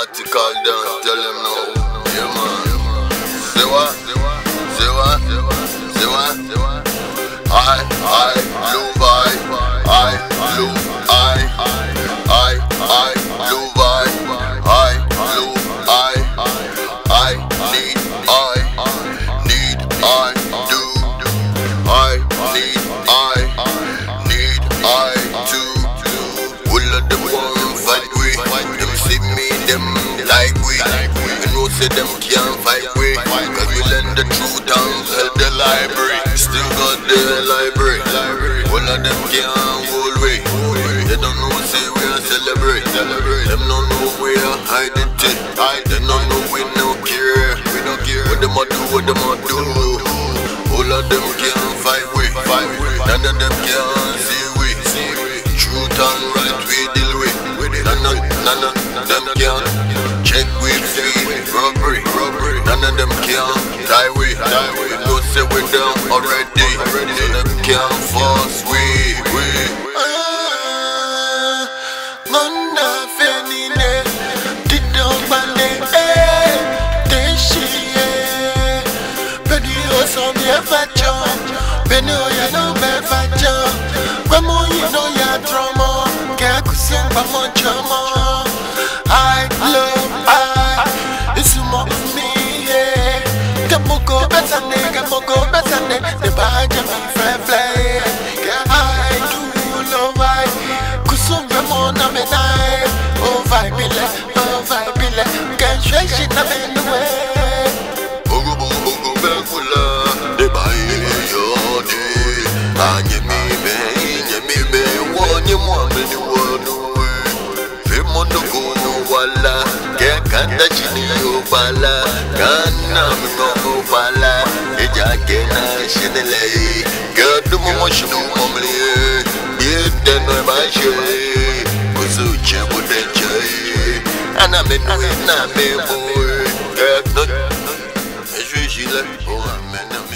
article down, tell him no. Yeah, man. Say what? Say what? Say what? I love I love say them can't fight way, cause we learn the truth and help the library. Still got the library. All of them can't hold way. They don't know say we are celebrate. Them don't know we are hiding it. They don't know we no care. We don't care what them a do, what them a do. All of them can't fight way. None of them can't see we. Truth and right we deal with. None of them can't check with feet. Robbery. None of them can't die we. No say we down already. So them can't force we. Mona fenine, dido bane, deshi. Beni osom ye facho, beni oya no be facho. Gbomo you know ya drama, ke kusum pa mo chamo. I love it's more of me, yeah. Gamoko betane, the badge of fly. I do love I Kusum Ramona me night. Oh, vibile, can't stretch it up in the way. Bogo, Bekula, the buy your day. And you me, one you want me to run away. Femono go no wala. Kanda chini ubala, kana mno ubala, eja kena shenele, gadu momoshinu momli, yete no bashe, kuzu chebo denche, ana menwe na mebo, gadu, ejwe jile, oh amena.